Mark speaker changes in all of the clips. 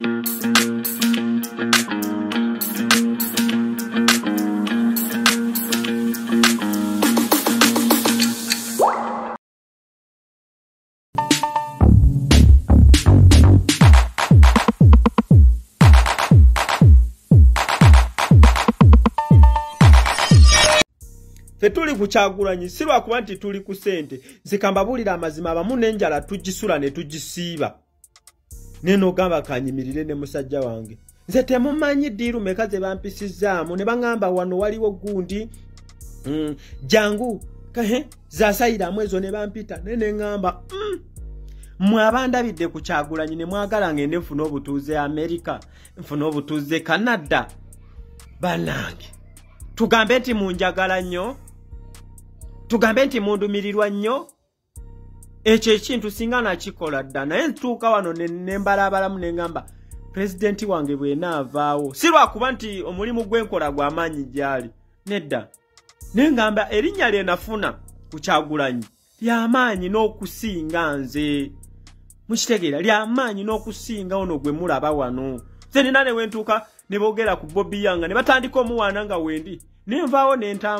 Speaker 1: Tuli kuchagulanyi silwa kuba nti tuli ku sente zikambabulira amazima abamu n'enjala tugisula ne tugisiiba neno gamba kanyimirire ne musajja wange nze temumanyi diiru meka ze bampisizaamu ne bangamba wano waliwo gundi jangu kahe zasayiramu ezo ne bampita nene ngamba mwabandabidde kuchagulanyi ne mwagala ngende nfuna obutuuze Amerika nfuna obutuuze Canada banange tugambe nti munjagala nnyo tugambe nti mundumirirwa nnyo ekyo ekintu singa nakikola dda naye ntuuka wano nembalabalamu nengamba pulezidenti wange bwenaavaawo si lwakuba nti omulimu gwenkola gw'amaanyi gyali nedda nengamba erinnya lye nafuna ku Kyagulanyi ly'amaanyi n'okusinga nze mukitegeera ly'amaanyi n'okusinga ono gwe mulaba wano nze nina ne wentuuka ne boogera ku Bobby Yanga ne batandika omuwaana nga wendi nenvaawo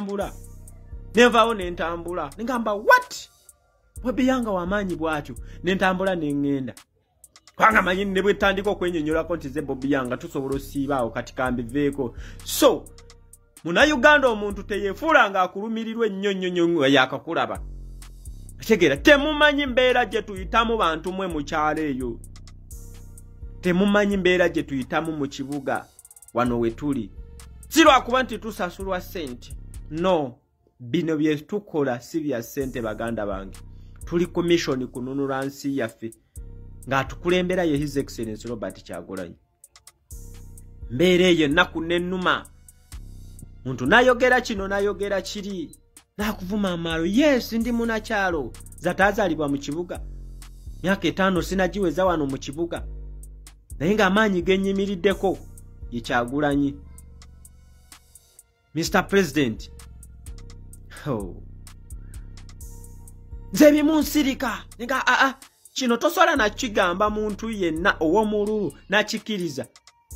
Speaker 1: nentambula nengamba what Bobby Yanga w'amaanyi bw'atyo nentambula nengenda kwanga manyi ne bwe tandika okwennyonnyolako nti ze Bobby Yanga tusobola osiibaawo kati kambiveeko so muna Uganda omuntu teyefuula nga akulumirirwa ennyo yakakulaba ategeera temumanyi mbeera gye tuyitamu bantu mwe mu kyalo eyo temumanyi mbeera gye tuyitamu mu kibuga wano we tuli si lwakuba nti tusasulwa sente no bino bye tukola si bya sente baganda bange tuli commission kununula nsi yaffe ng'atukulembera ye His Excellency Robert Kyagulanyi mbeera eyo ennaku n'ennuma muntu nayogera kino nayogera kiri nakuvuma amaalo yes ndi munakyalo zatazalibwa mu kibuga myaka 5 sinagiweza wano mu kibuga naye ng'amaanyi gennyimiriddeko ye Kyagulanyi Mr. President nze bimunsirika nga kino tosobola nakigamba muntu yenna ow'omululu nakikiriza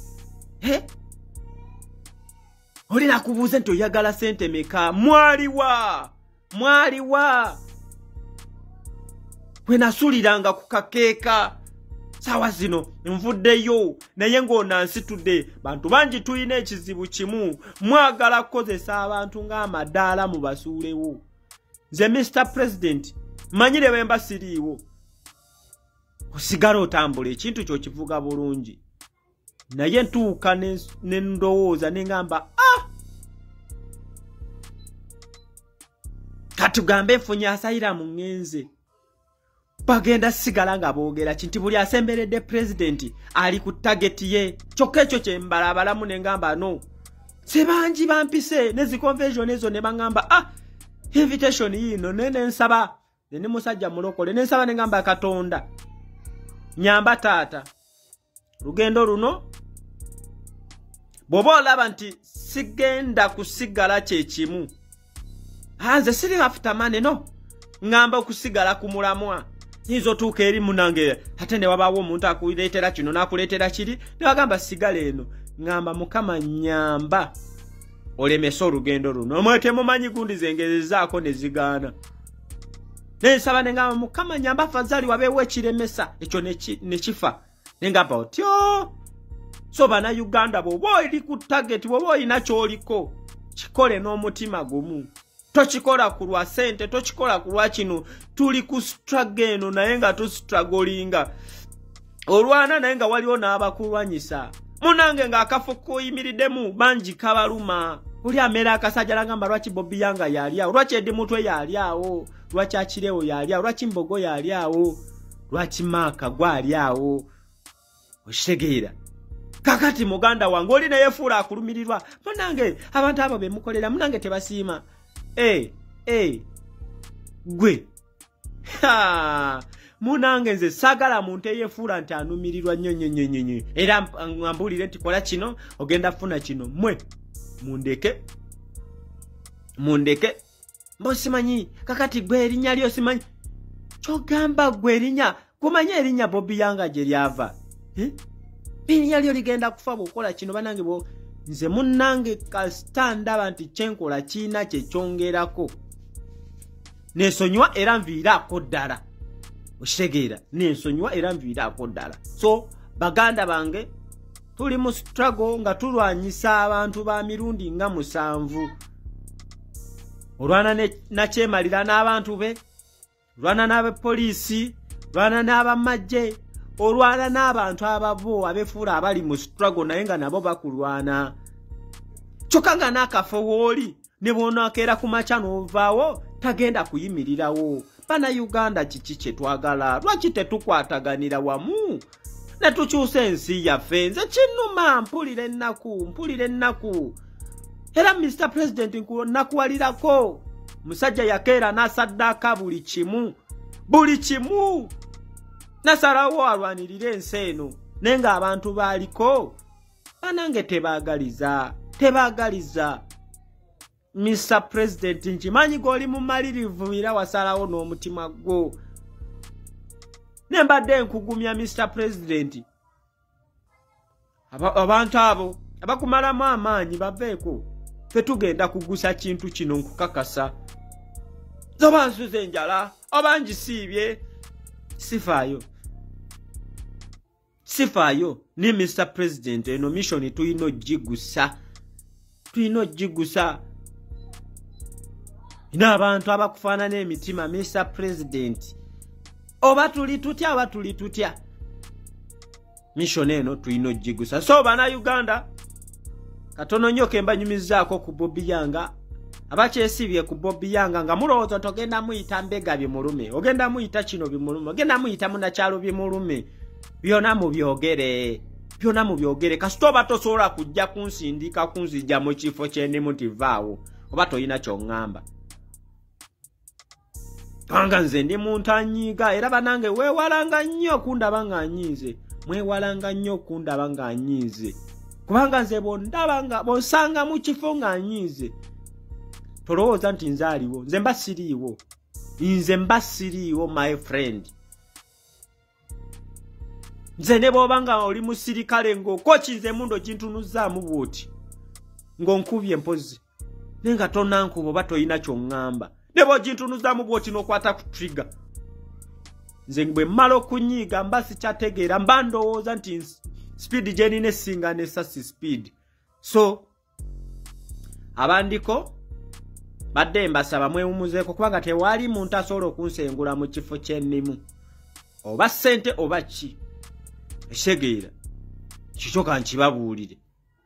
Speaker 1: oli nakubuuze nti oyagala sente meka mwaliwa we nasuliranga ku kakeeka sawa zino nvuddeyo naye ng'onansitudde bantu bangi tulina ekizibu kimu mwagala kukozesa abantu ng'amadaala mu basuulewo nze Mr. President manyire bemba siriiwo osigala otambula ekintu ky'okivuga bulungi naye ntuuka ne ndowooza nengamba katugambe nfunye asayira mu ngenze bagenda sigala nga boogera kinti buli asemberedde president ali ku target ye kyokka ekyo kye mbalabalamu nengamba no sebangi bampise nezi convention ezo ne bangamba invitation yino nene nsaba ne musajja mulokole nensaba nengamba Katonda nyamba taata lugendo luno bwoba olaba nti sigenda kusigala kyekimu nze siri after mane no ngamba okusigala ku mulamwa nizo tuuka eri munange ate ne wabaawo omuntu akuleetera kino n'akuleetera kiri ne bagamba sigala eno ngamba Mukama nyamba olemesa olugendo luno omwete mumanyi gundi zengezezaako ne zigaana nensaba nengamba Mukama nyamba fazali wabeewo ekiremesa ekyo ne kifa nengamba otyo so bana Uganda bwoba oli ku target bwoba olina ky'oliko kikole n'omutima gumu tochikola kulwa sente tochikola kulwa kino tuli ku struggle eno naye nga tustrugglinga olwana naye nga waliwo n'abakulwanyisa munange nga akafo koyimiriddemu bangi kabaluma oli amera akasajja lagamba lwaki Bobby Yanga yali awo lwaki Eddi Mutwe yali awo lwaki Akirewo yali awo lwaki Mbogo yali awo lwaki Maaka gwali awo okitegeera kakati muganda wange oli naye fuula akulumirirwa munange abantu abo bemukolera munange tebasiima gwe munange nze sagala muntu eyefuula nti anumirirwa nnyo era ngambulire nti kola kino ogenda funa kino mwe mundeke mbo simanyi kakati gwe erinnya lyo simanyi kyogamba gwe erinnya kumanya erinnya Bobby Yanga gye lyava pini yalyo ligenda kufa bwokola kino banange bo nze munnange kasita ndaba nti kyenkola kiina kyekyongerako nensonyiwa era nviiraako ddala okitegeera nensonyiwa era nviiraako ddala so baganda bange tuli mu struggle nga tulwanyisa abantu ba mirundi nga 7 olwana nakyemalira n'abantu be olwana n'abapoliisi olwana n'abamagye olwana n'abantu ababo abefuula abali mu struggle naye nga nabo bakulwana kyokka nga n'akafo wooli ne bw'onaakeera ku makya n'ovaawo tagenda kuyimirirawo bana Uganda kiki kye twagala lwaki tetukwataganira wamu ne tukyusa ensi yaffe nze kinnuma mpulira ennaku era Mr. President nakuwalirako musajja yakeera n'asaddaaka buli kimu nasalawo alwanirire ensi eno naye nga abantu baaliko banange tebaagaliza Mr. President nkimanyi g'oli mu malirivu era wasalawo n'omutima gwo ne mbadde nkugumya Mr. President abantu abo abakumalamu amaanyi baveeko fe tugenda kugusa kintu kino nkukakasa zoba nsuze enjala oba ngisiibye sifaayo ni Mr. President eno mission tuyina ogigusa ina abantu abakufaanana emitima Mr. President oba tuli tutya mission eno tuyina ogigusa so bana Uganda katono nnyo ke mbanyumizaako ku Bobby Yanga abakyesibye ku Bobby Yanga nga mulowooza togenda muyita mbega bimulume ogenda muyita kino bimulume ogenda muyita munakyalo bimulume byonna mubyogere kasita oba tosobola kujja kunsindika kunzijja mu kifo kyendimu tivaawo oba toyina ky'oŋŋamba kanga nze ndi muntu anyiiga era banange weewalanga nnyo okundaba nga nyiize kubanga nze bonsanga mu kifo nga nyiize tolowooza nti nze aliwo nze mba siriiwo my friend nze ne bw'oba nga oli musirikale ng'okokinze mundo kintunuzzaamu bw'oti ng'onkubye mpozi naye nga tonankuba oba toyina ky'oŋŋamba ne bw'ogintunuzzaamu bw'oti n'okwata ku trigger nze bwe mmala okunyiiga mba sikyategeera mba ndowooza nti speed gye nina esinga n'essasi speed so abandiko badde mbasaba mwewumuzeeko kubanga tewaali muntu asobola okunsengula mu kifo kyennimu oba ssente oba ki ekitegeera kikyo ka nkibabuulire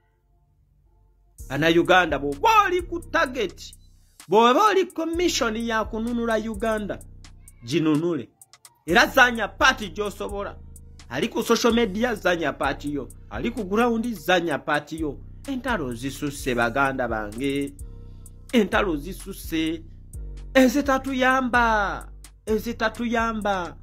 Speaker 1: bana Uganda bw'oba oli ku target bw'oba oli commission ya kununula Uganda ginunule era zanya party gy'osobola ali ku social media zanya party yo ali ku ground zanya party yo entalo zisusse baganda bange entalo zisusse ezitatuyamba